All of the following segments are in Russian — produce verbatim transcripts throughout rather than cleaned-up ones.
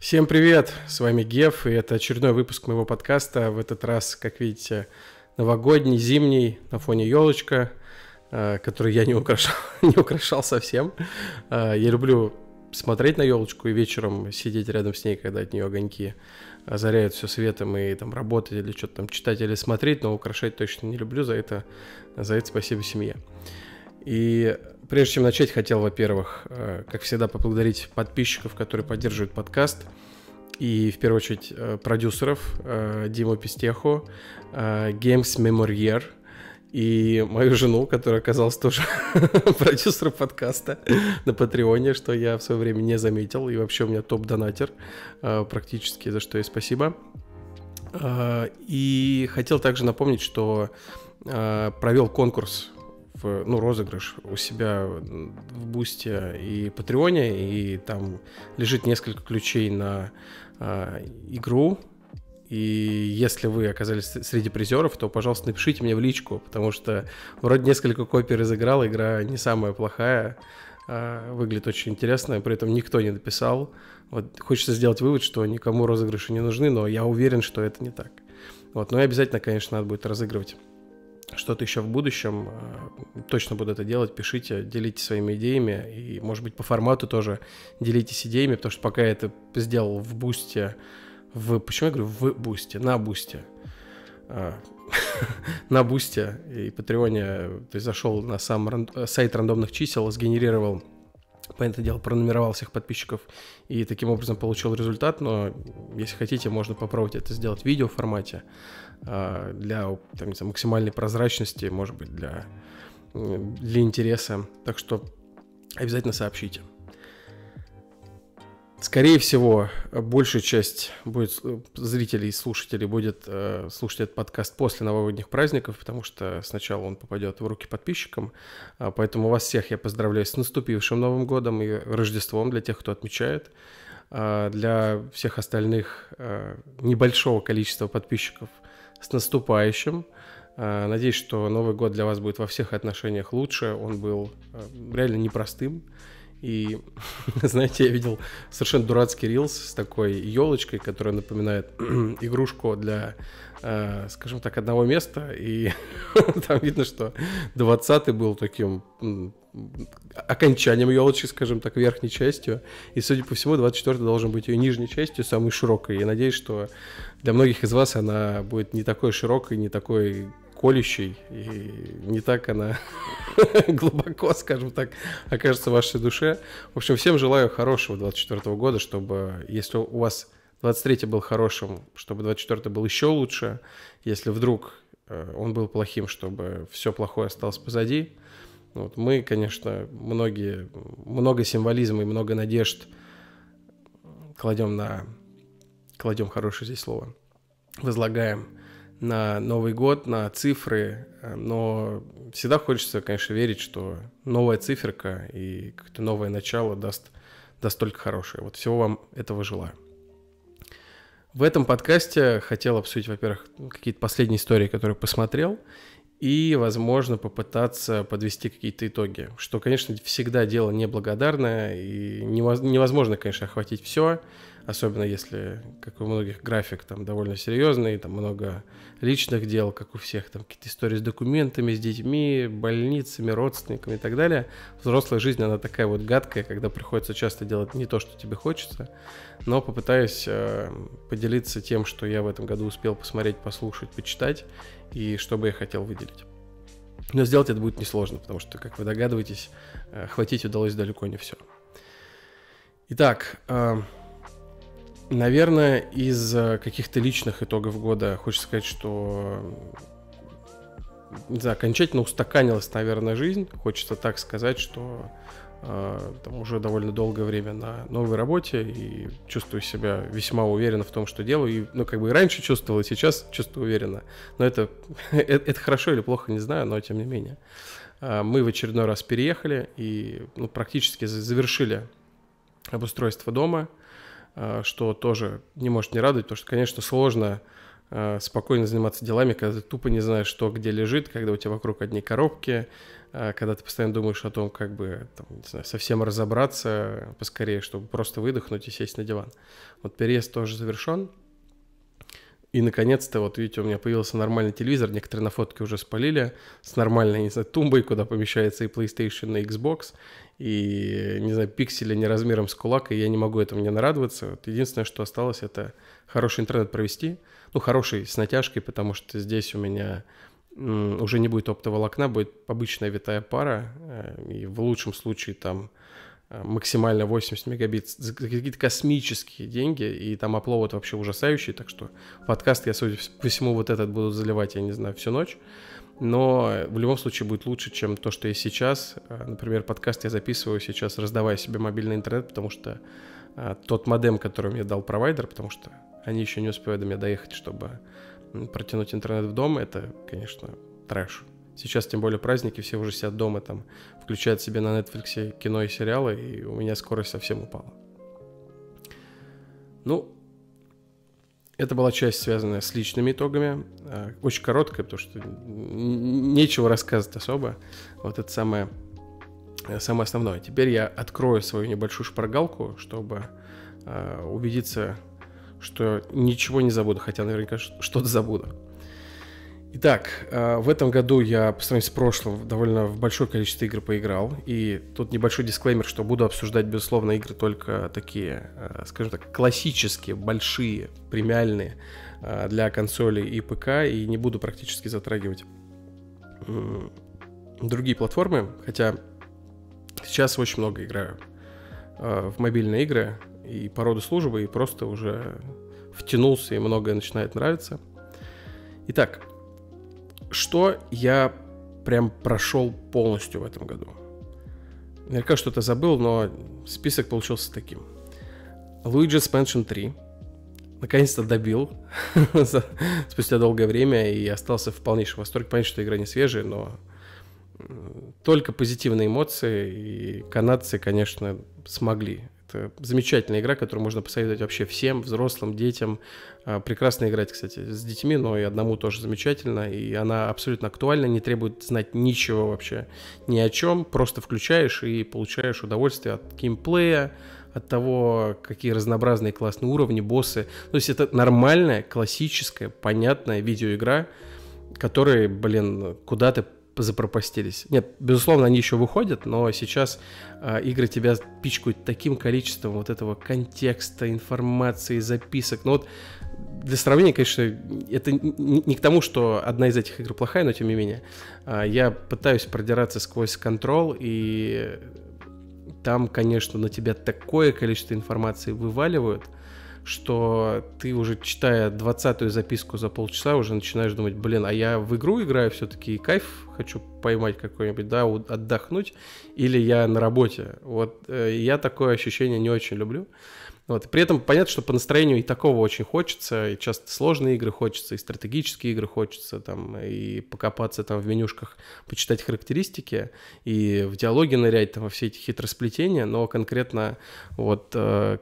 Всем привет, с вами Геф, и это очередной выпуск моего подкаста. В этот раз, как видите, новогодний, зимний, на фоне елочка, который я не украшал, не украшал совсем. Я люблю смотреть на елочку и вечером сидеть рядом с ней, когда от нее огоньки озаряют все светом, и там работать или что-то там читать или смотреть, но украшать точно не люблю, за это, за это спасибо семье. И прежде чем начать, хотел, во-первых, как всегда, поблагодарить подписчиков, которые поддерживают подкаст. И, в первую очередь, продюсеров Диму Пестеху, Games Memory и мою жену, которая оказалась тоже продюсером подкаста на Патреоне, что я в свое время не заметил. И вообще у меня топ-донатер практически, за что ей спасибо. И хотел также напомнить, что провел конкурс, ну, розыгрыш у себя в Бусте и Патреоне, и там лежит несколько ключей на э, игру. И если вы оказались среди призеров, то, пожалуйста, напишите мне в личку, потому что вроде несколько копий разыграл, игра не самая плохая, э, выглядит очень интересно, при этом никто не написал. Вот хочется сделать вывод, что никому розыгрыши не нужны, но я уверен, что это не так. Вот, но и обязательно, конечно, надо будет разыгрывать что-то еще в будущем. Точно буду это делать. Пишите, делитесь своими идеями. И, может быть, по формату тоже делитесь идеями, потому что пока я это сделал в Бусте, в... Почему я говорю в Бусте? На Бусте. На Бусте и Патреоне. То есть зашел на сам сайт рандомных чисел, сгенерировал, понятное дело, пронумеровал всех подписчиков и таким образом получил результат. Но если хотите, можно попробовать это сделать в видео формате для там, не знаю, максимальной прозрачности, может быть, для, для интереса. Так что обязательно сообщите. Скорее всего, большая часть будет, зрителей и слушателей будет э, слушать этот подкаст после новогодних праздников, потому что сначала он попадет в руки подписчикам. А, поэтому вас всех я поздравляю с наступившим Новым годом и Рождеством для тех, кто отмечает. А для всех остальных э, небольшого количества подписчиков с наступающим. Надеюсь, что Новый год для вас будет во всех отношениях лучше. Он был реально непростым. И, знаете, я видел совершенно дурацкий рилс с такой елочкой, которая напоминает игрушку для, скажем так, одного места. И там видно, что двадцатый был таким окончанием елочки, скажем так, верхней частью. И, судя по всему, двадцать четвёртый должен быть ее нижней частью, самой широкой. Я надеюсь, что для многих из вас она будет не такой широкой, не такой колющей, и не так она глубоко, скажем так, окажется в вашей душе. В общем, всем желаю хорошего двадцать четвёртого года, чтобы, если у вас двадцать третий был хорошим, чтобы двадцать четвёртый был еще лучше. Если вдруг он был плохим, чтобы все плохое осталось позади. Вот мы, конечно, многие, много символизма и много надежд кладем на, кладем хорошее здесь слово, возлагаем на Новый год, на цифры, но всегда хочется, конечно, верить, что новая циферка и какое-то новое начало даст, даст только хорошее. Вот всего вам этого желаю. В этом подкасте хотел обсудить, во-первых, какие-то последние истории, которые посмотрел, и, возможно, попытаться подвести какие-то итоги, что, конечно, всегда дело неблагодарное, и невозможно, конечно, охватить все, особенно если, как у многих, график там довольно серьезный, там много личных дел, как у всех, там какие-то истории с документами, с детьми, больницами, родственниками и так далее. Взрослая жизнь, она такая вот гадкая, когда приходится часто делать не то, что тебе хочется, но попытаюсь э, поделиться тем, что я в этом году успел посмотреть, послушать, почитать, и что бы я хотел выделить. Но сделать это будет несложно, потому что, как вы догадываетесь, охватить удалось далеко не все. Итак, э, наверное, из каких-то личных итогов года хочется сказать, что не знаю, окончательно устаканилась, наверное, жизнь. Хочется так сказать, что э, там уже довольно долгое время на новой работе и чувствую себя весьма уверенно в том, что делаю. И, ну, как бы и раньше чувствовал, и сейчас чувствую уверенно. Но это, это, это хорошо или плохо, не знаю, но тем не менее. Э, мы в очередной раз переехали и ну, практически завершили обустройство дома, что тоже не может не радовать, потому что, конечно, сложно э, спокойно заниматься делами, когда ты тупо не знаешь, что где лежит, когда у тебя вокруг одни коробки, э, когда ты постоянно думаешь о том, как бы, там, не знаю, совсем разобраться поскорее, чтобы просто выдохнуть и сесть на диван. Вот переезд тоже завершен. И, наконец-то, вот видите, у меня появился нормальный телевизор, некоторые на фотке уже спалили, с нормальной, не знаю, тумбой, куда помещается и PlayStation, и Xbox, и, не знаю, пиксели не размером с кулак, и я не могу этому не нарадоваться. Вот единственное, что осталось, это хороший интернет провести, ну, хороший с натяжкой, потому что здесь у меня м, уже не будет оптоволокна, будет обычная витая пара, э, и в лучшем случае там максимально восемьдесят мегабит за какие-то космические деньги, и там аплоуд вообще ужасающий, так что подкаст я, судя по всему, вот этот буду заливать, я не знаю, всю ночь, но в любом случае будет лучше, чем то, что есть сейчас. Например, подкаст я записываю сейчас, раздавая себе мобильный интернет, потому что а, тот модем, который мне дал провайдер, потому что они еще не успевают до меня доехать, чтобы протянуть интернет в дом, это, конечно, трэш. Сейчас, тем более, праздники, все уже сидят дома, там, включают себе на Netflix кино и сериалы, и у меня скорость совсем упала. Ну, это была часть, связанная с личными итогами. Очень короткая, потому что нечего рассказывать особо. Вот это самое, самое основное. Теперь я открою свою небольшую шпаргалку, чтобы убедиться, что ничего не забуду, хотя наверняка что-то забуду. Итак, в этом году я, по сравнению с прошлым, довольно в большое количество игр поиграл. И тут небольшой дисклеймер, что буду обсуждать, безусловно, игры только такие, скажем так, классические, большие, премиальные для консолей и ПК. И не буду практически затрагивать другие платформы. Хотя сейчас очень много играю в мобильные игры и по роду службы, и просто уже втянулся, и многое начинает нравиться. Итак, что я прям прошел полностью в этом году? Наверняка что-то забыл, но список получился таким. Luigi's Mansion три. Наконец-то добил спустя долгое время и остался в полнейшем восторге. Понятно, что игра не свежая, но только позитивные эмоции, и канадцы, конечно, смогли. Это замечательная игра, которую можно посоветовать вообще всем, взрослым, детям. Прекрасно играть, кстати, с детьми, но и одному тоже замечательно. И она абсолютно актуальна, не требует знать ничего вообще, ни о чем. Просто включаешь и получаешь удовольствие от геймплея, от того, какие разнообразные классные уровни, боссы. То есть это нормальная, классическая, понятная видеоигра, которые, блин, куда-то запропастились. Нет, безусловно, они еще выходят, но сейчас э, игры тебя пичкают таким количеством вот этого контекста, информации, записок. Ну вот для сравнения, конечно, это не, не к тому, что одна из этих игр плохая, но тем не менее. Э, я пытаюсь продираться сквозь Control, и там, конечно, на тебя такое количество информации вываливают, что ты уже, читая двадцатую записку за полчаса, уже начинаешь думать, блин, а я в игру играю все-таки и кайф хочу поймать какой-нибудь, да, отдохнуть, или я на работе. Вот э, я такое ощущение не очень люблю. Вот. При этом понятно, что по настроению и такого очень хочется, и часто сложные игры хочется, и стратегические игры хочется, там, и покопаться там в менюшках, почитать характеристики, и в диалоге нырять там во все эти хитросплетения, но конкретно вот... Э,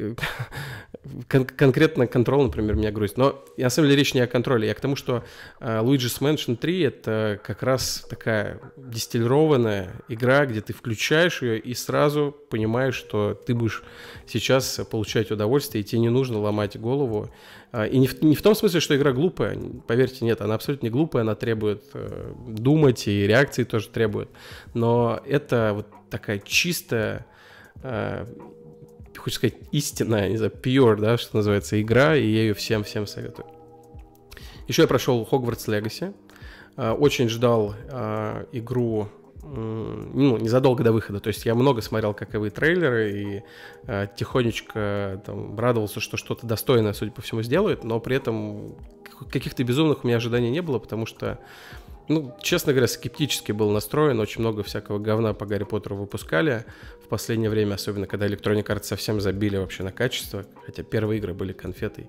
Кон- конкретно Control, например, меня грузит. Но на самом деле речь не о контроле. Я к тому, что uh, Luigi's Mansion три — это как раз такая дистиллированная игра, где ты включаешь ее и сразу понимаешь, что ты будешь сейчас получать удовольствие, и тебе не нужно ломать голову. Uh, и не в, не в том смысле, что игра глупая. Поверьте, нет, она абсолютно не глупая, она требует uh, думать, и реакции тоже требует. Но это вот такая чистая... Uh, хочется сказать, истинная, не знаю, pure, да, что называется, игра, и я ее всем-всем советую. Еще я прошел Hogwarts Legacy. Очень ждал а, игру, ну, незадолго до выхода. То есть я много смотрел, как и вы, трейлеры, и а, тихонечко там радовался, что что-то достойное, судя по всему, сделают, но при этом каких-то безумных у меня ожиданий не было, потому что, ну, честно говоря, скептически был настроен. Очень много всякого говна по Гарри Поттеру выпускали в последнее время, особенно когда Electronic Arts совсем забили вообще на качество, хотя первые игры были конфетой.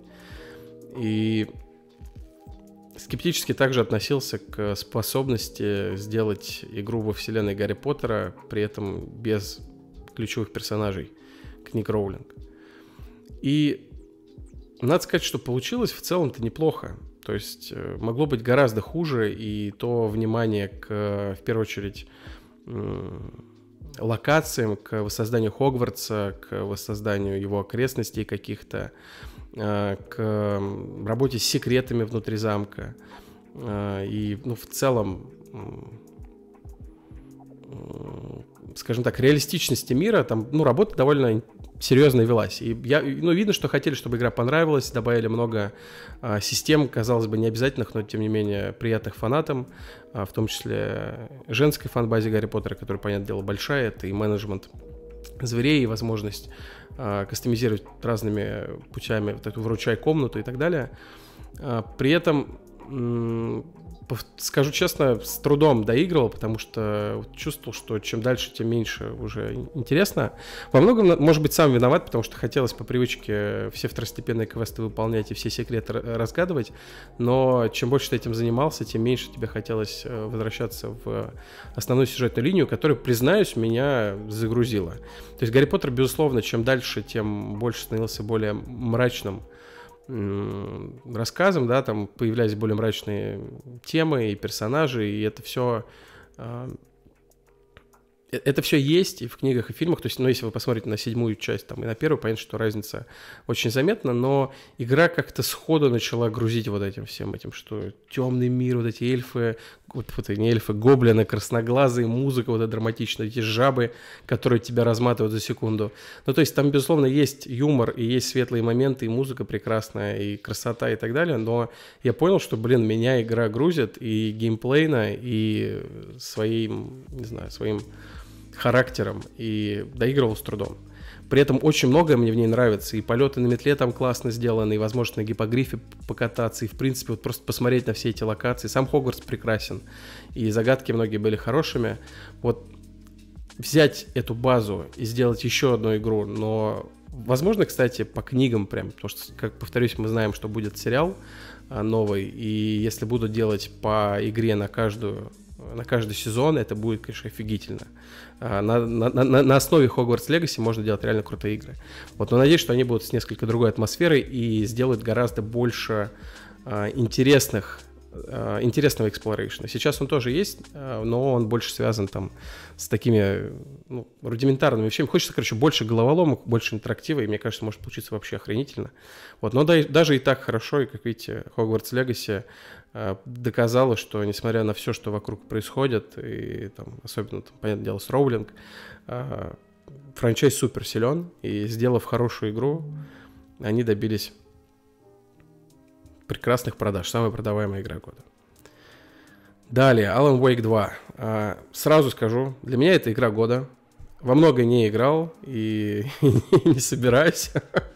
И скептически также относился к способности сделать игру во вселенной Гарри Поттера, при этом без ключевых персонажей книг Роулинг. И надо сказать, что получилось в целом-то неплохо. То есть могло быть гораздо хуже, и то внимание к, в первую очередь, локациям, к воссозданию Хогвартса, к воссозданию его окрестностей каких-то, к работе с секретами внутри замка. И, ну, в целом, скажем так, реалистичности мира, там, ну, работа довольно серьезно велась. И я, ну, видно, что хотели, чтобы игра понравилась, добавили много а, систем, казалось бы, не обязательных, но, тем не менее, приятных фанатам, а, в том числе женской фан-базе Гарри Поттера, которая, понятное дело, большая, это и менеджмент зверей, и возможность а, кастомизировать разными путями вот эту выручай комнату и так далее. А, при этом, м- скажу честно, с трудом доигрывал, потому что чувствовал, что чем дальше, тем меньше уже интересно. Во многом, может быть, сам виноват, потому что хотелось по привычке все второстепенные квесты выполнять и все секреты разгадывать, но чем больше ты этим занимался, тем меньше тебе хотелось возвращаться в основную сюжетную линию, которая, признаюсь, меня загрузила. То есть Гарри Поттер, безусловно, чем дальше, тем больше становился более мрачным рассказом, да, там появлялись более мрачные темы и персонажи, и это все это все есть и в книгах, и в фильмах. То есть, ну, если вы посмотрите на седьмую часть там, и на первую, понятно, что разница очень заметна, но игра как-то сходу начала грузить вот этим всем этим, что темный мир, вот эти эльфы, вот, вот не эльфы, гоблины, красноглазые, музыка вот эта драматичная, эти жабы, которые тебя разматывают за секунду. Ну, то есть там, безусловно, есть юмор, и есть светлые моменты, и музыка прекрасная, и красота, и так далее, но я понял, что, блин, меня игра грузит и геймплейно, и своим, не знаю, своим характером, и доигрывал с трудом. При этом очень многое мне в ней нравится, и полеты на метле там классно сделаны, и возможность на гиппогрифе покататься, и в принципе вот просто посмотреть на все эти локации. Сам Хогвартс прекрасен, и загадки многие были хорошими. Вот взять эту базу и сделать еще одну игру, но возможно, кстати, по книгам прям, потому что, как повторюсь, мы знаем, что будет сериал новый, и если будут делать по игре на каждую на каждый сезон, это будет, конечно, офигительно. На, на, на, на основе Hogwarts Legacy можно делать реально крутые игры. Вот, но надеюсь, что они будут с несколько другой атмосферой и сделают гораздо больше а, интересных, а, интересного эксплорейшна. Сейчас он тоже есть, а, но он больше связан там с такими, ну, рудиментарными вещами. Хочется, короче, больше головоломок, больше интерактива, и мне кажется, может получиться вообще охренительно. Вот, но да, даже и так хорошо, и, как видите, Hogwarts Legacy доказала, что, несмотря на все, что вокруг происходит, и там, особенно, там, понятное дело, с Роулинг, франчайз супер силен, и, сделав хорошую игру, они добились прекрасных продаж. Самая продаваемая игра года. Далее, Alan Wake два. Сразу скажу, для меня это игра года. Во много не играл и не собираюсь.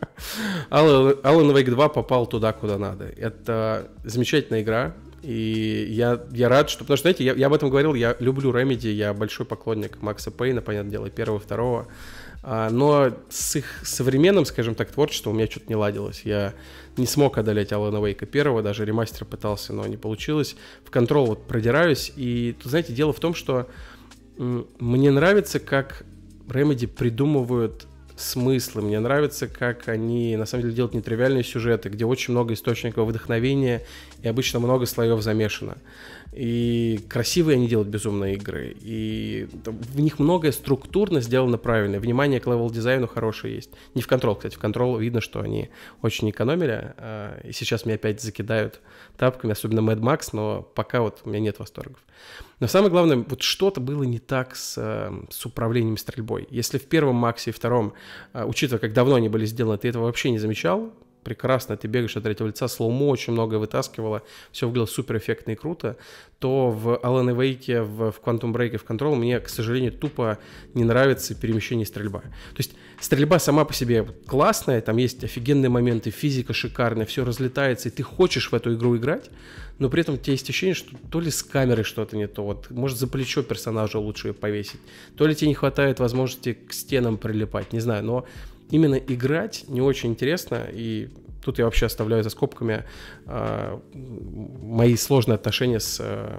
Alan Wake два попал туда, куда надо. Это замечательная игра, и я, я рад, что... Потому что, знаете, я, я об этом говорил, я люблю Remedy, я большой поклонник Макса Пейна, понятное дело, первого, второго. А, но с их современным, скажем так, творчеством у меня что-то не ладилось. Я не смог одолеть Alan Wake первого, даже ремастер пытался, но не получилось. В Control вот продираюсь, и, тут, знаете, дело в том, что м- мне нравится, как Remedy придумывают смыслы. Мне нравится, как они, на самом деле, делают нетривиальные сюжеты, где очень много источников вдохновения и обычно много слоев замешано. И красивые они делают безумные игры. И в них многое структурно сделано правильно. Внимание к левел-дизайну хорошее есть. Не в Control, кстати. В Control видно, что они очень экономили. И сейчас меня опять закидают тапками, особенно Mad Max, но пока вот у меня нет восторгов. Но самое главное, вот что-то было не так с, с управлением стрельбой. Если в первом Максе и втором, учитывая, как давно они были сделаны, ты этого вообще не замечал, прекрасно, ты бегаешь от третьего лица, слоумо очень многое вытаскивало, все выглядело супер эффектно и круто, то в Alan Wake, в, в Quantum Break и в Control мне, к сожалению, тупо не нравится перемещение и стрельба. То есть стрельба сама по себе классная, там есть офигенные моменты, физика шикарная, все разлетается, и ты хочешь в эту игру играть, но при этом у тебя есть ощущение, что то ли с камерой что-то не то, вот, может, за плечо персонажа лучше повесить, то ли тебе не хватает возможности к стенам прилипать, не знаю, но именно играть не очень интересно, и тут я вообще оставляю за скобками э, мои сложные отношения с, э,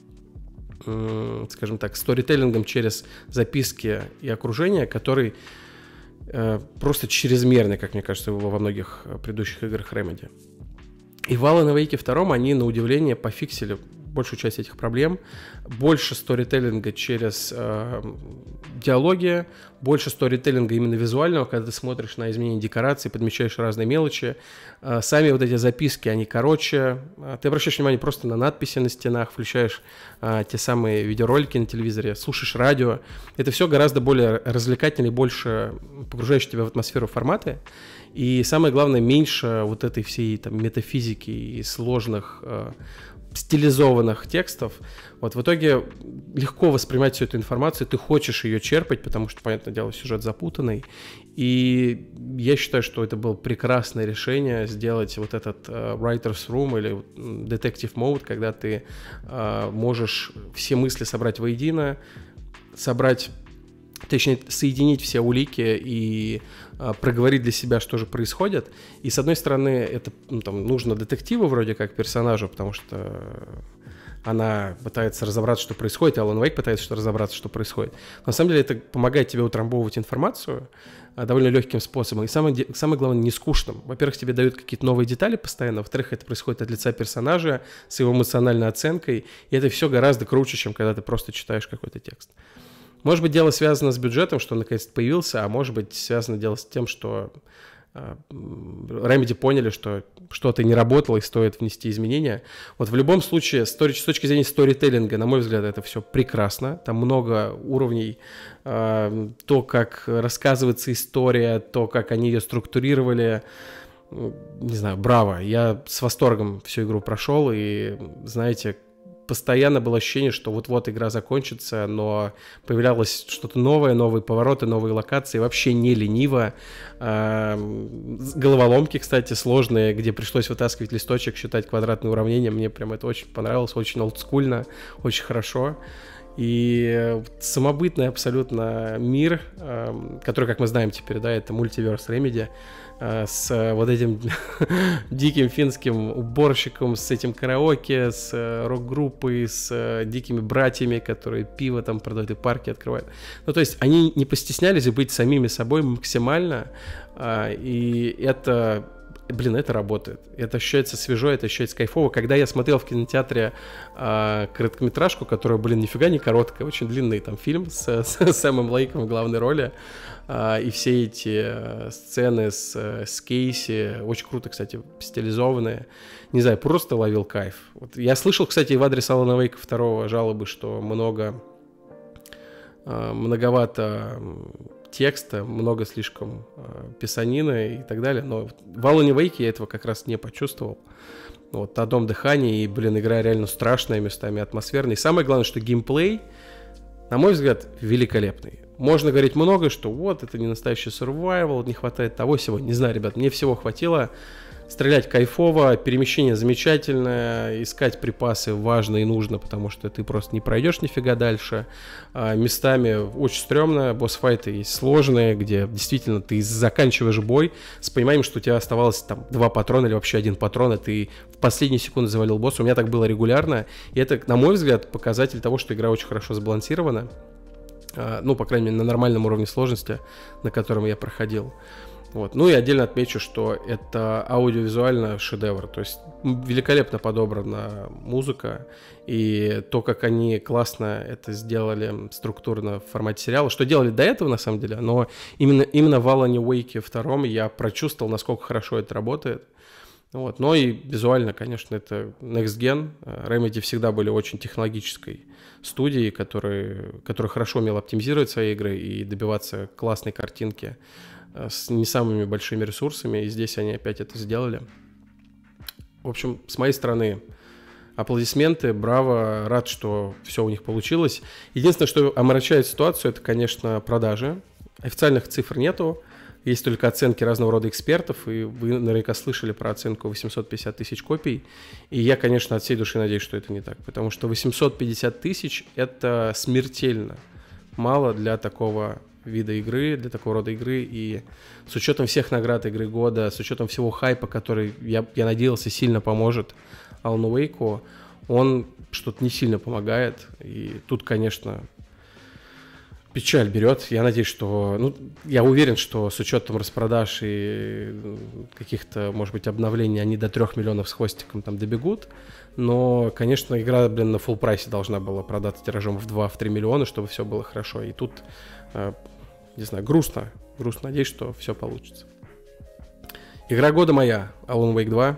э, скажем так, сторителлингом через записки и окружение, который э, просто чрезмерный, как мне кажется, во многих предыдущих играх Remedy. И в Alan Wake два они, на удивление, пофиксили большую часть этих проблем. Больше сторителлинга через э, диалоги, больше сторителлинга именно визуального, когда ты смотришь на изменения декораций, подмечаешь разные мелочи. Э, сами вот эти записки, они короче. Э, ты обращаешь внимание просто на надписи на стенах, включаешь э, те самые видеоролики на телевизоре, слушаешь радио. Это все гораздо более развлекательно и больше погружаешь тебя в атмосферу форматы. И самое главное, меньше вот этой всей там метафизики и сложных э, стилизованных текстов. Вот в итоге легко воспринимать всю эту информацию, ты хочешь ее черпать, потому что, понятное дело, сюжет запутанный. И я считаю, что это было прекрасное решение сделать вот этот uh, writer's room или detective mode, когда ты uh, можешь все мысли собрать воедино, собрать, точнее, соединить все улики и а, проговорить для себя, что же происходит. И, с одной стороны, это ну, там, нужно детективу вроде как персонажу, потому что она пытается разобраться, что происходит, а Alan Wake пытается разобраться, что происходит. Но, на самом деле это помогает тебе утрамбовывать информацию а, довольно легким способом. И самое, самое главное, не скучным. Во-первых, тебе дают какие-то новые детали постоянно. Во-вторых, это происходит от лица персонажа с его эмоциональной оценкой. И это все гораздо круче, чем когда ты просто читаешь какой-то текст. Может быть, дело связано с бюджетом, что он наконец-то появился, а может быть, связано дело с тем, что э, Remedy поняли, что что-то не работало и стоит внести изменения. Вот в любом случае, с точки зрения сторителлинга, на мой взгляд, это все прекрасно. Там много уровней. Э, то, как рассказывается история, то, как они ее структурировали. Не знаю, браво. Я с восторгом всю игру прошел, и, знаете, постоянно было ощущение, что вот-вот игра закончится, но появлялось что-то новое, новые повороты, новые локации, вообще не лениво. Головоломки, кстати, сложные, где пришлось вытаскивать листочек, считать квадратные уравнения. Мне прям это очень понравилось, очень олдскульно, очень хорошо. И самобытный абсолютно мир, который, как мы знаем теперь, да, это мультиверс Remedy, с вот этим диким финским уборщиком, с этим караоке, с рок-группой, с дикими братьями, которые пиво там продают и парки открывают. Ну, то есть они не постеснялись быть самими собой максимально, и это... Блин, это работает. Это ощущается свежо, это ощущается кайфово. Когда я смотрел в кинотеатре э, короткометражку, которая, блин, нифига не короткая, очень длинный там фильм с, с Сэмом Лейком в главной роли, э, и все эти э, сцены с, с Кейси, очень круто, кстати, стилизованные. Не знаю, просто ловил кайф. Вот. Я слышал, кстати, в адрес Alan Wake два жалобы, что много, э, многовато... текста, много слишком э, писанины и так далее, но в Alan Wake я этого как раз не почувствовал. Вот, «О дом дыхания», и, блин, игра реально страшная местами, атмосферная. И самое главное, что геймплей, на мой взгляд, великолепный. Можно говорить много, что вот, это не настоящий survival, не хватает того всего. Не знаю, ребят, мне всего хватило. Стрелять кайфово, перемещение замечательное, искать припасы важно и нужно, потому что ты просто не пройдешь нифига дальше. А, местами очень стрёмно, босс-файты есть сложные, где действительно ты заканчиваешь бой с пониманием, что у тебя оставалось там два патрона или вообще один патрон, и ты в последние секунды завалил босса. У меня так было регулярно, и это, на мой взгляд, показатель того, что игра очень хорошо сбалансирована. А, ну, по крайней мере, на нормальном уровне сложности, на котором я проходил. Вот. Ну и отдельно отмечу, что это аудиовизуально шедевр, то есть великолепно подобрана музыка, и то, как они классно это сделали структурно в формате сериала, что делали до этого на самом деле, но именно, именно в Alan Wake два я прочувствовал, насколько хорошо это работает. Вот. Но и визуально, конечно, это Next Gen. Remedy всегда были очень технологической студией, которая, которая хорошо умела оптимизировать свои игры и добиваться классной картинки с не самыми большими ресурсами, и здесь они опять это сделали. В общем, с моей стороны, аплодисменты, браво, рад, что все у них получилось. Единственное, что омрачает ситуацию, это, конечно, продажи. Официальных цифр нету, есть только оценки разного рода экспертов, и вы наверняка слышали про оценку восемьсот пятьдесят тысяч копий, и я, конечно, от всей души надеюсь, что это не так, потому что восемьсот пятьдесят тысяч — это смертельно мало для такого вида игры, для такого рода игры, и с учетом всех наград игры года, с учетом всего хайпа, который, я, я надеялся, сильно поможет Alan Wake, он что-то не сильно помогает, и тут, конечно, Печаль берет. Я надеюсь, что... Ну, я уверен, что с учетом распродаж и каких-то, может быть, обновлений они до трех миллионов с хвостиком там добегут. Но, конечно, игра, блин, на фулл прайсе должна была продаться тиражом в два-три миллиона, чтобы все было хорошо. И тут, э, не знаю, грустно. Грустно. Надеюсь, что все получится. Игра года моя. Alan Wake два.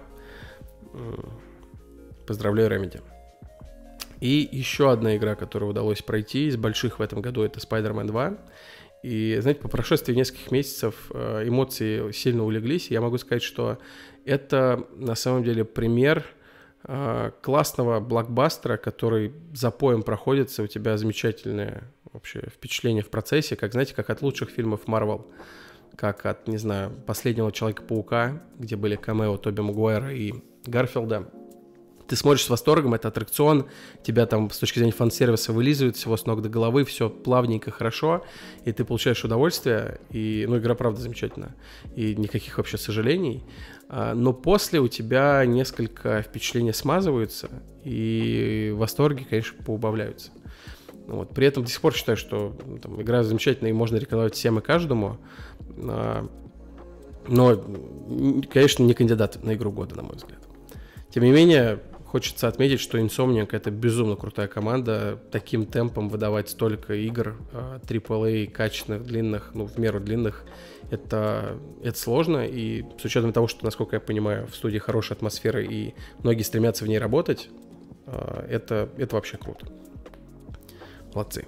Поздравляю, Remedy. И еще одна игра, которую удалось пройти из больших в этом году, это Spider-Man два. И, знаете, по прошествии нескольких месяцев эмоции сильно улеглись. И я могу сказать, что это на самом деле пример классного блокбастера, который запоем проходится, у тебя замечательное вообще впечатление в процессе, как, знаете, как от лучших фильмов Marvel, как от, не знаю, последнего Человека-паука, где были камео Тоби Магуайра и Гарфилда. Ты смотришь с восторгом, это аттракцион, тебя там с точки зрения фан-сервиса вылизывают всего с ног до головы, все плавненько, хорошо, и ты получаешь удовольствие, и, ну, игра правда замечательная, и никаких вообще сожалений, но после у тебя несколько впечатлений смазываются, и восторги, конечно, поубавляются. Вот. При этом до сих пор считаю, что ну, там, игра замечательная, и можно рекомендовать всем и каждому, но, конечно, не кандидат на игру года, на мой взгляд. Тем не менее, хочется отметить, что Insomniac — это безумно крутая команда. Таким темпом выдавать столько игр трипл эй, качественных, длинных, ну, в меру длинных, это, это сложно. И с учетом того, что, насколько я понимаю, в студии хорошая атмосфера и многие стремятся в ней работать, это, это вообще круто. Молодцы.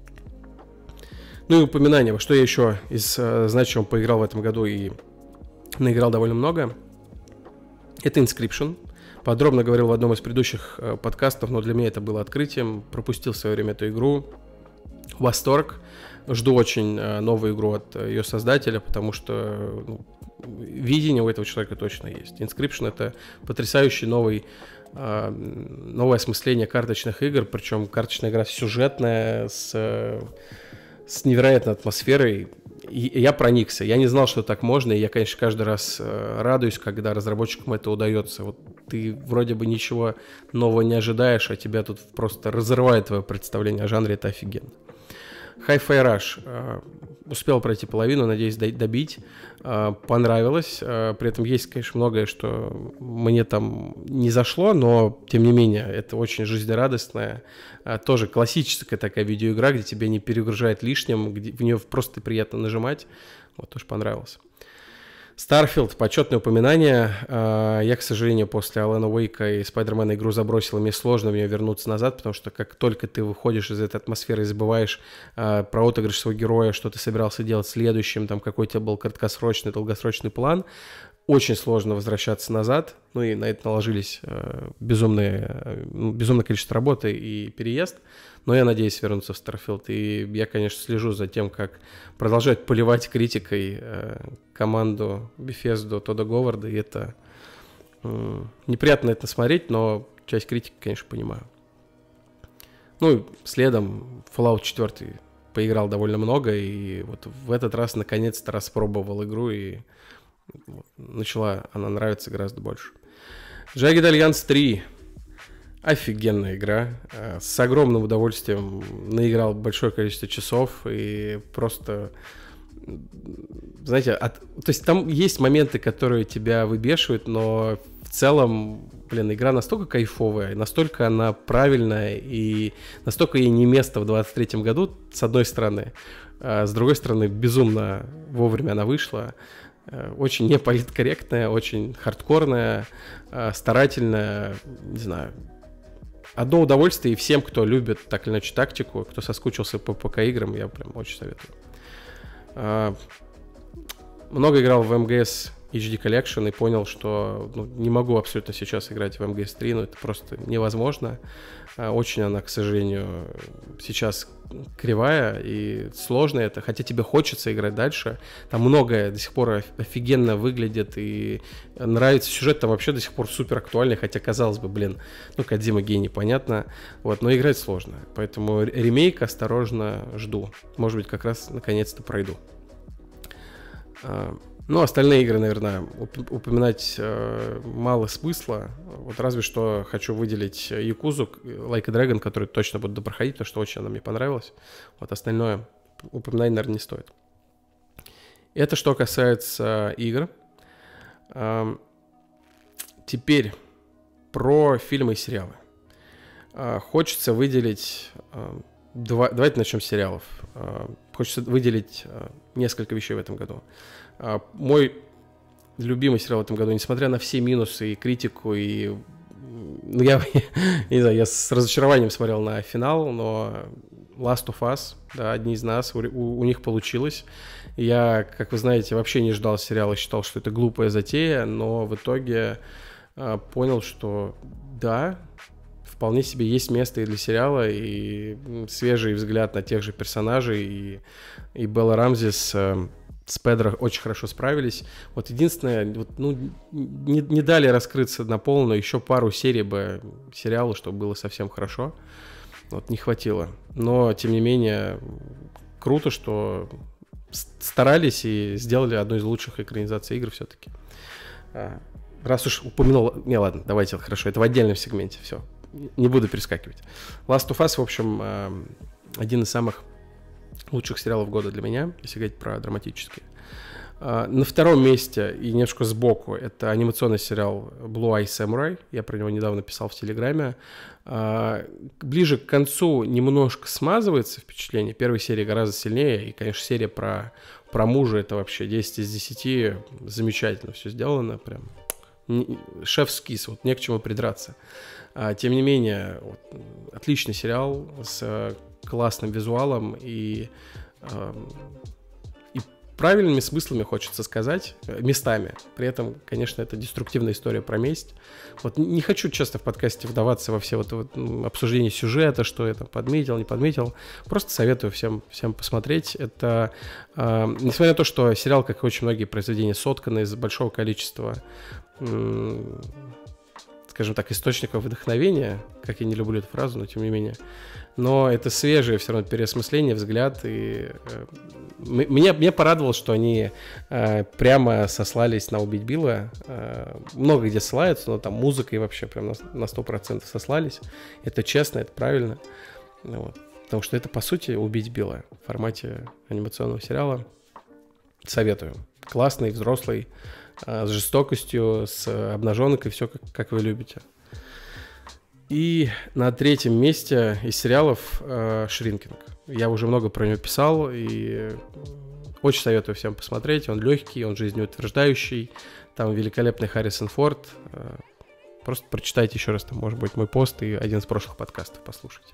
Ну и упоминание, во что я еще из значимого поиграл в этом году и наиграл довольно много. Это Inscryption. Подробно говорил в одном из предыдущих э, подкастов, но для меня это было открытием. Пропустил в свое время эту игру. Восторг. Жду очень э, новую игру от э, ее создателя, потому что ну, видение у этого человека точно есть. Inscryption — это потрясающий новый, э, новое осмысление карточных игр, причем карточная игра сюжетная, с, э, с невероятной атмосферой. И я проникся. Я не знал, что так можно, и я, конечно, каждый раз э, радуюсь, когда разработчикам это удается. Вот ты вроде бы ничего нового не ожидаешь, а тебя тут просто разрывает твое представление о жанре, это офигенно. Hi-Fi Rush. Э, успел пройти половину, надеюсь добить. Э, понравилось. Э, при этом есть, конечно, многое, что мне там не зашло, но, тем не менее, это очень жизнерадостная, э, тоже классическая такая видеоигра, где тебя не перегружает лишним, где в нее просто приятно нажимать. Вот, тоже понравилось. Starfield, почетное упоминание. Я, к сожалению, после Alan Wake и Spider-Man игру забросил, и мне сложно в нее вернуться назад, потому что как только ты выходишь из этой атмосферы и забываешь про отыгрыш своего героя, что ты собирался делать следующим, там какой у тебя был краткосрочный, долгосрочный план, очень сложно возвращаться назад. Ну и на это наложились безумные, безумное количество работы и переезд. Но я надеюсь вернуться в Starfield. И я, конечно, слежу за тем, как продолжать поливать критикой э, команду Bethesda, Тодда Говарда. И это э, неприятно это смотреть, но часть критики, конечно, понимаю. Ну и следом Fallout четыре поиграл довольно много. И вот в этот раз наконец-то распробовал игру. И вот, начала она нравиться гораздо больше. Jagged Alliance три. Офигенная игра. С огромным удовольствием наиграл большое количество часов и просто, знаете, от... то есть там есть моменты, которые тебя выбешивают, но в целом, блин, игра настолько кайфовая, настолько она правильная и настолько ей не место в двадцать третьем году, с одной стороны, а с другой стороны, безумно вовремя она вышла. Очень неполиткорректная, очень хардкорная, старательная, не знаю. Одно удовольствие, и всем, кто любит так или иначе тактику, кто соскучился по ПК-играм, я прям очень советую. А, много играл в эм джи эс эйч ди Collection и понял, что ну, не могу абсолютно сейчас играть в эм джи эс три, но это просто невозможно. А, очень она, к сожалению, сейчас кривая и сложная это, хотя тебе хочется играть дальше. Там многое до сих пор офигенно выглядит и нравится. Сюжет там вообще до сих пор супер актуальный, хотя, казалось бы, блин, ну, Кодзима гений, понятно. Вот, но играть сложно. Поэтому ремейк осторожно жду. Может быть, как раз наконец-то пройду. Ну, остальные игры, наверное, упоминать э, мало смысла. Вот разве что хочу выделить Якузу, Like a Dragon, который точно буду допроходить, потому что очень она мне понравилась. Вот остальное упоминать, наверное, не стоит. Это что касается игр. Теперь про фильмы и сериалы. Хочется выделить... Два, давайте начнем с сериалов. Хочется выделить несколько вещей в этом году. Мой любимый сериал в этом году, несмотря на все минусы и критику, и... Ну, я, не знаю, я с разочарованием смотрел на финал, но Last of Us, да, одни из нас, у, у них получилось. Я, как вы знаете, вообще не ждал сериала, считал, что это глупая затея, но в итоге а, понял, что да, вполне себе есть место и для сериала, и свежий взгляд на тех же персонажей, и, и Белла Рамзи с, с Педро очень хорошо справились. Вот единственное, вот, ну, не, не дали раскрыться на полную, еще пару серий бы сериала, чтобы было совсем хорошо. Вот, не хватило. Но, тем не менее, круто, что старались и сделали одну из лучших экранизаций игр все-таки. Раз уж упомянул... Не, ладно, давайте, хорошо, это в отдельном сегменте, все. Не буду перескакивать. Last of Us, в общем, один из самых лучших сериалов года для меня, если говорить про драматические. На втором месте и немножко сбоку это анимационный сериал Blue Eye Samurai. Я про него недавно писал в Телеграме. Ближе к концу немножко смазывается впечатление. Первая серия гораздо сильнее. И, конечно, серия про, про мужа — это вообще десять из десяти. Замечательно все сделано. Прям шеф-ский, вот не к чему придраться. Тем не менее, вот, отличный сериал с классным визуалом и... правильными смыслами, хочется сказать, местами. При этом, конечно, это деструктивная история про месть. Вот не хочу часто в подкасте вдаваться во все вот, вот обсуждения сюжета, что я там подметил, не подметил. Просто советую всем, всем посмотреть. Это, э, несмотря на то, что сериал, как и очень многие произведения, сотканы из большого количества, э, скажем так, источников вдохновения, как я не люблю эту фразу, но тем не менее. Но это свежее все равно переосмысление, взгляд. И э, меня, меня порадовало, что они э, прямо сослались на «Убить Билла». Э, много где ссылаются, но там музыка и вообще прям на сто процентов сослались. Это честно, это правильно. Вот. Потому что это, по сути, «Убить Билла» в формате анимационного сериала. Советую. Классный, взрослый, э, с жестокостью, с обнаженкой, все как, как вы любите. И на третьем месте из сериалов э, «Шринкинг». Я уже много про него писал, и очень советую всем посмотреть. Он легкий, он жизнеутверждающий. Там великолепный Харрисон Форд. Э, просто прочитайте еще раз, там, может быть, мой пост и один из прошлых подкастов послушайте.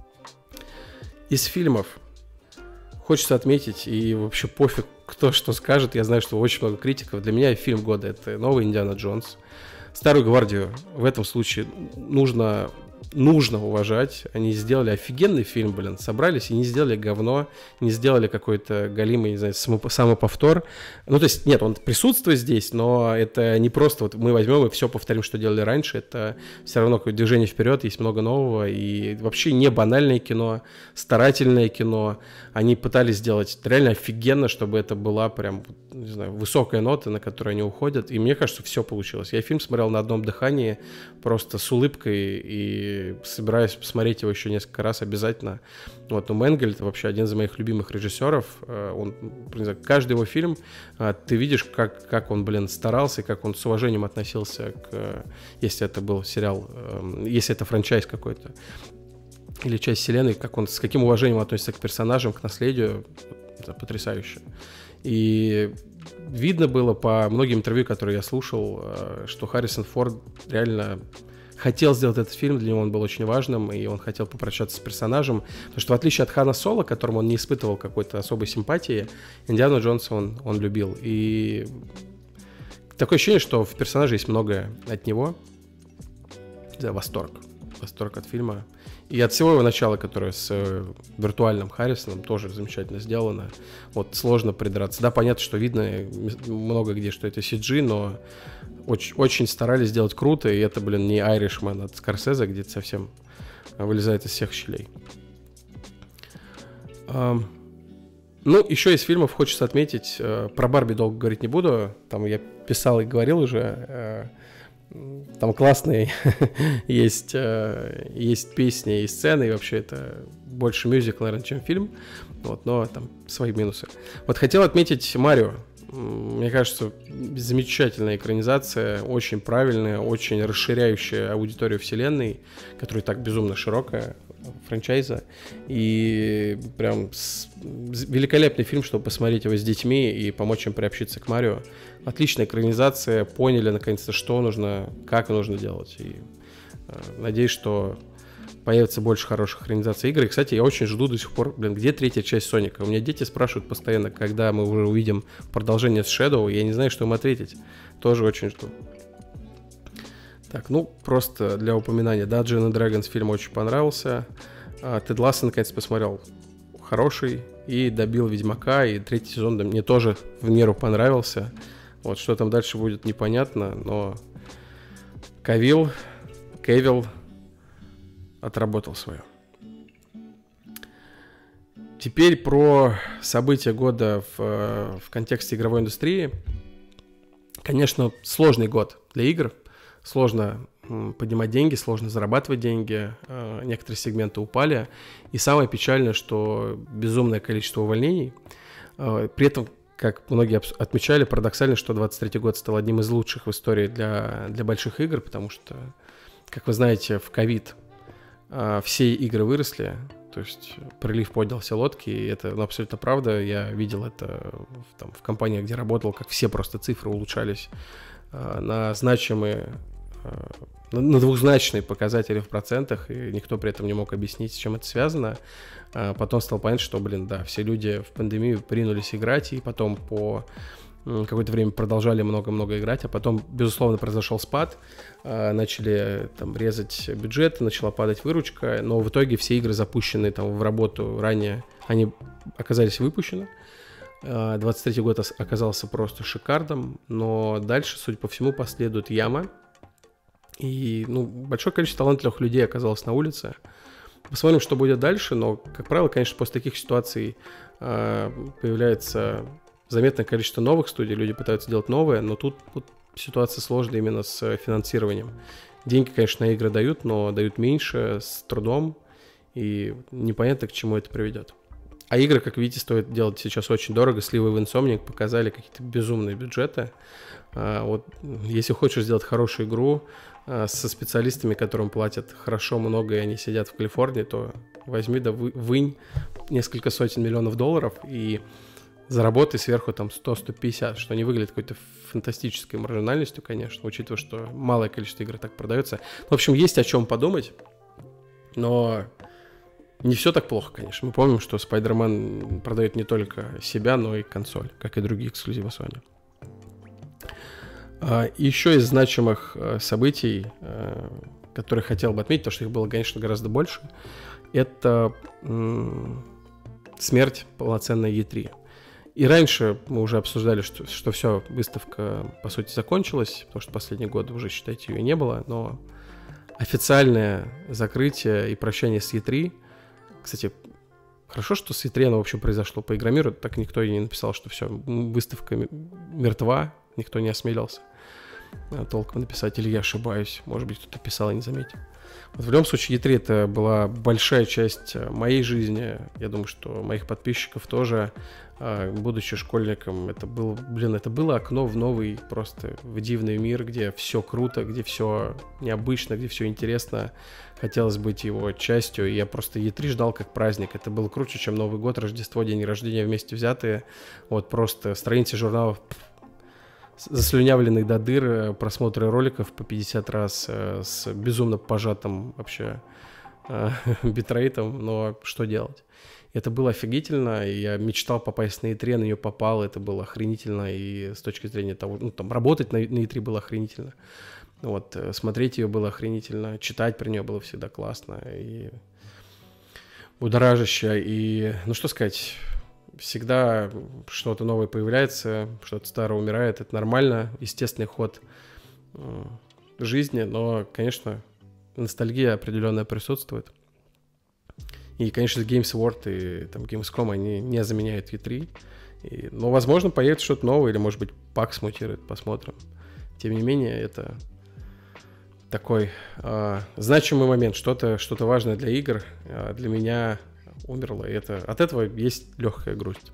Из фильмов хочется отметить, и вообще пофиг, кто что скажет. Я знаю, что очень много критиков. Для меня фильм года — это новый «Индиана Джонс». Старую гвардию в этом случае нужно, нужно уважать. Они сделали офигенный фильм, блин. Собрались и не сделали говно, не сделали какой-то галимый, не знаю, самоповтор. Ну, то есть, нет, он присутствует здесь, но это не просто вот мы возьмем и все повторим, что делали раньше. Это все равно какое-то движение вперед, есть много нового. И вообще не банальное кино, старательное кино. Они пытались сделать реально офигенно, чтобы это была прям, не знаю, высокая нота, на которую они уходят. И мне кажется, все получилось. Я фильм смотрел на одном дыхании, просто с улыбкой, и собираюсь посмотреть его еще несколько раз обязательно. Вот, но Менгель — это вообще один из моих любимых режиссеров. Он, не знаю, каждый его фильм, ты видишь, как, как он, блин, старался, и как он с уважением относился к, если это был сериал, если это франчайз какой-то, или часть вселенной, как он, с каким уважением относится к персонажам, к наследию. Это потрясающе. И видно было по многим интервью, которые я слушал, что Харрисон Форд реально хотел сделать этот фильм, для него он был очень важным, и он хотел попрощаться с персонажем, потому что в отличие от Хана Соло, к которому он не испытывал какой-то особой симпатии, Индиану Джонса он, он любил. И такое ощущение, что в персонаже есть многое от него. Да, восторг. Восторг от фильма. И от всего его начала, которое с э, виртуальным Харрисоном, тоже замечательно сделано. Вот сложно придраться. Да, понятно, что видно много где, что это си джи, но очень, очень старались сделать круто. И это, блин, не Irishman от Скорсезе, где-то совсем вылезает из всех щелей. Um, ну, еще из фильмов хочется отметить. Uh, про Барби долго говорить не буду. Там я писал и говорил уже. Uh, Там классные есть, есть песни и сцены, и вообще это больше мюзикл, наверное, чем фильм, вот, но там свои минусы. Вот хотел отметить Марио. Мне кажется, замечательная экранизация, очень правильная, очень расширяющая аудиторию вселенной, которая так безумно широкая, франчайза. И прям с... великолепный фильм, чтобы посмотреть его с детьми и помочь им приобщиться к Марио. Отличная экранизация, поняли наконец-то, что нужно, как нужно делать. И э, надеюсь, что появится больше хороших экранизаций игр. И, кстати, я очень жду до сих пор, блин, где третья часть Соника? У меня дети спрашивают постоянно, когда мы уже увидим продолжение с Shadow, и я не знаю, что им ответить. Тоже очень жду. Так, ну, просто для упоминания, Dungeons and Dragons фильм очень понравился. Тед Лассо, наконец, посмотрел. Хороший. И добил Ведьмака, и третий сезон да, мне тоже в меру понравился. Вот, что там дальше будет, непонятно, но Кавилл, Кевилл отработал свое. Теперь про события года в, в контексте игровой индустрии. Конечно, сложный год для игр. Сложно поднимать деньги, сложно зарабатывать деньги. Некоторые сегменты упали. И самое печальное, что безумное количество увольнений. При этом, как многие отмечали, парадоксально, что двадцать третий год стал одним из лучших в истории для, для больших игр, потому что, как вы знаете, в ковид все игры выросли. То есть прилив поднял все лодки, и это ну, абсолютно правда. Я видел это в, там, в компаниях, где работал, как все просто цифры улучшались э, на значимые, э, на, на двухзначные показатели в процентах, и никто при этом не мог объяснить, с чем это связано. А потом стало понятно, что, блин, да, все люди в пандемию принулись играть, и потом по какое-то время продолжали много-много играть, а потом, безусловно, произошел спад, начали там резать бюджеты, начала падать выручка, но в итоге все игры, запущенные там в работу ранее, они оказались выпущены. двадцать третий год оказался просто шикарным, но дальше, судя по всему, последует яма, и ну, большое количество талантливых людей оказалось на улице. Посмотрим, что будет дальше, но, как правило, конечно, после таких ситуаций появляется заметное количество новых студий, люди пытаются делать новое, но тут вот ситуация сложная именно с финансированием. Деньги, конечно, на игры дают, но дают меньше, с трудом, и непонятно, к чему это приведет. А игры, как видите, стоит делать сейчас очень дорого. Сливы в Insomniac показали какие-то безумные бюджеты. А, вот, если хочешь сделать хорошую игру а, со специалистами, которым платят хорошо, много, и они сидят в Калифорнии, то возьми да вы, вынь несколько сотен миллионов долларов и заработай сверху там сто - сто пятьдесят, что не выглядит какой-то фантастической маржинальностью, конечно, учитывая, что малое количество игр так продается. В общем, есть о чем подумать, но не все так плохо, конечно. Мы помним, что Spider-Man продает не только себя, но и консоль, как и другие эксклюзивы Sony. А, еще из значимых событий, которые хотел бы отметить, потому что их было, конечно, гораздо больше, это м- смерть полноценной и три. И раньше мы уже обсуждали, что, что все, выставка, по сути, закончилась, потому что последний год уже, считайте, ее не было, но официальное закрытие и прощание с и три, кстати, хорошо, что с и три оно, в общем, произошло по Игромиру, так никто и не написал, что все, выставка мертва, никто не осмелился толком написать, или я ошибаюсь, может быть, кто-то писал и не заметил. Вот в любом случае, и три это была большая часть моей жизни, я думаю, что моих подписчиков тоже. Будучи школьником, это было, блин, это было окно в новый, просто в дивный мир, где все круто, где все необычно, где все интересно. Хотелось быть его частью. И я просто и три ждал как праздник. Это было круче, чем Новый год, Рождество, день рождения вместе взятые. Вот просто страницы журналов заслюнявленных до дыр, просмотры роликов по пятьдесят раз с безумно пожатым вообще битрейтом. Но что делать? Это было офигительно, и я мечтал попасть на и три, на нее попал, это было охренительно, и с точки зрения того, ну, там, работать на, на и три было охренительно, вот, смотреть ее было охренительно, читать про нее было всегда классно, и будоражаще, и, ну, что сказать, всегда что-то новое появляется, что-то старое умирает, это нормально, естественный ход жизни, но, конечно, ностальгия определенная присутствует. И, конечно, Games World и там, Gamescom, они не заменяют и три. И, но, возможно, появится что-то новое, или, может быть, пак смутирует, посмотрим. Тем не менее, это такой э, значимый момент, что-то что-то важное для игр э, для меня умерло. И это, от этого есть легкая грусть.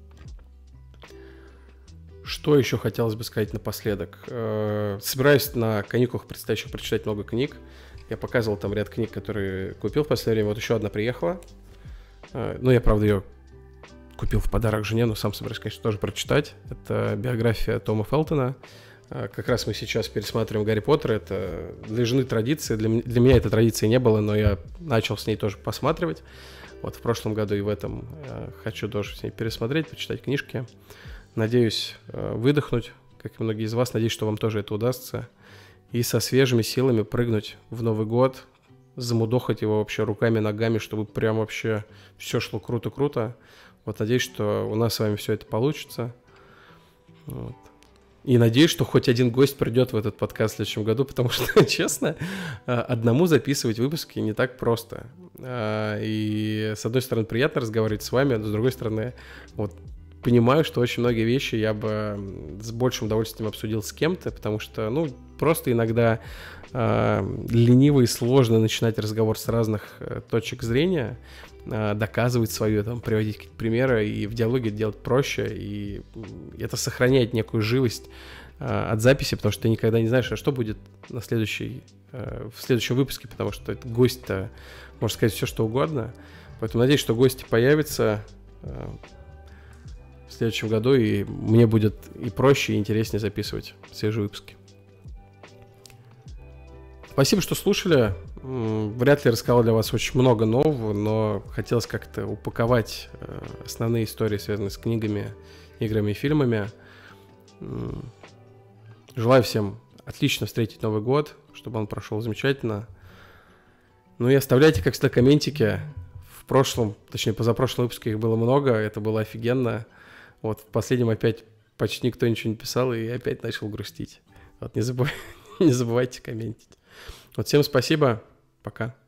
Что еще хотелось бы сказать напоследок? Э, собираюсь на каникулах предстоящих прочитать много книг. Я показывал там ряд книг, которые купил в последнее время. Вот еще одна приехала. Э, ну, я, правда, ее купил в подарок жене, но сам собираюсь, конечно, тоже прочитать. Это биография Тома Фелтона. Как раз мы сейчас пересматриваем Гарри Поттера. Это для жены традиция. Для, для меня этой традиции не было, но я начал с ней тоже посматривать. Вот в прошлом году и в этом э, хочу тоже с ней пересмотреть, почитать книжки. Надеюсь э, выдохнуть, как и многие из вас. Надеюсь, что вам тоже это удастся. И со свежими силами прыгнуть в Новый год, замудохать его вообще руками, ногами, чтобы прям вообще все шло круто-круто. Вот надеюсь, что у нас с вами все это получится. Вот. И надеюсь, что хоть один гость придет в этот подкаст в следующем году, потому что, честно, одному записывать выпуски не так просто. И, с одной стороны, приятно разговаривать с вами, а с другой стороны, вот, понимаю, что очень многие вещи я бы с большим удовольствием обсудил с кем-то, потому что, ну, просто иногда э, лениво и сложно начинать разговор с разных э, точек зрения, э, доказывать свое, там, приводить какие-то примеры, и в диалоге это делать проще, и это сохраняет некую живость э, от записи, потому что ты никогда не знаешь, а что будет на следующей, э, в следующем выпуске, потому что гость-то может сказать все, что угодно. Поэтому надеюсь, что гости появятся э, в следующем году, и мне будет и проще, и интереснее записывать свежие выпуски. Спасибо, что слушали. Вряд ли рассказал для вас очень много нового, но хотелось как-то упаковать основные истории, связанные с книгами, играми и фильмами. Желаю всем отлично встретить Новый год, чтобы он прошел замечательно. Ну и оставляйте, как всегда, комментики. В прошлом, точнее, позапрошлом выпуске их было много, это было офигенно. Вот в последнем опять почти никто ничего не писал, и я опять начал грустить. Вот не забывайте, не забывайте комментить. Вот всем спасибо, пока.